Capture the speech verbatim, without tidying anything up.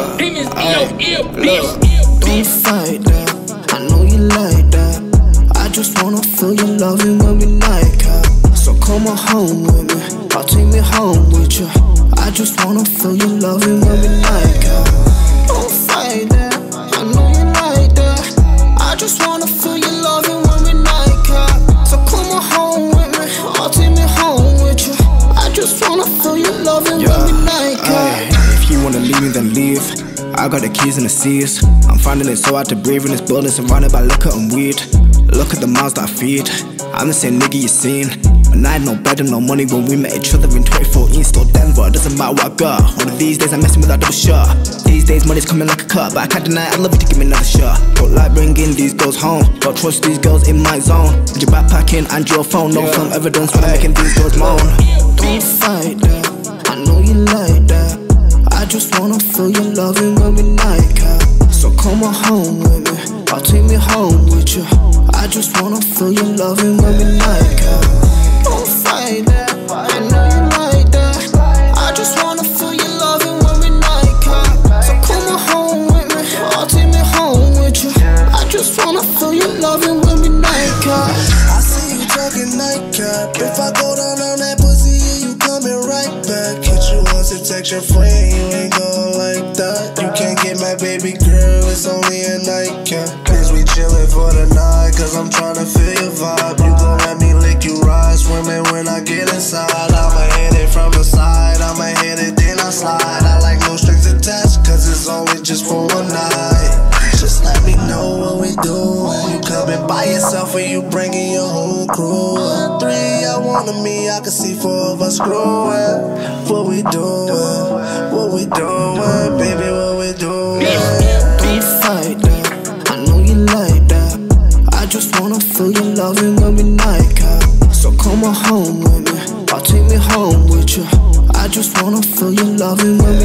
look, demons in ay, your ear, look, bitch. don't fight that. I know you like that. I just wanna feel your loving when we night out. So come on home with me, I'll take me home with you. I just wanna feel your loving when we night out. Don't fight that. I know you like that. I just wanna feel your loving when we night out. So come on home with me, I'll take me home with you. I just wanna feel your loving yeah, when we night out. If you wanna leave me, then leave. I got the keys and the seas. I'm finding it so hard to breathe in this building surrounded by liquor and weed. Look at the mouths that I feed. I'm the same nigga you seen. When I had no bread and no money when we met each other in twenty fourteen. Still Denver, doesn't matter what I got. One of these days I'm messing with that double shot. These days money's coming like a cut, but I can't deny I'd love you to give me another shot. Don't like bringing these girls home, don't trust these girls in my zone. And your backpacking and your phone, no yeah. film evidence when I'm making these girls moan. Don't fight that, I know you like that. I just wanna feel your loving when we night out. So come on home with me, I'll take me home with you. I just wanna feel your loving when we night out. Don't fight that, I know you like that. I just wanna feel your loving when we night out. So come on home with me, I'll take me home with you. I just wanna feel your loving when we night out. I see you talking nightcap. If I go down on that pussy, yeah, you coming right back. Hit you once and text your friend, you ain't going like that. You can't get my baby girl, it's only a nightcap. Cause we chillin' for the night, cause I'm tryna feel your vibe. You gon' let me lick you right, swimming when I get inside. I'ma hit it from the side, I'ma hit it then I slide. I like no strings attached, cause it's only just for one night. Just let me know what we doin'. You coming by yourself or you bringing your whole crew. One, three, I want me, I can see four of us growing. What we doing, what we doing, baby, what we doing. Don't fight that, I know you like that. I just wanna feel your loving when we night out. So come on home with me, I'll take me home with you. I just wanna feel your loving when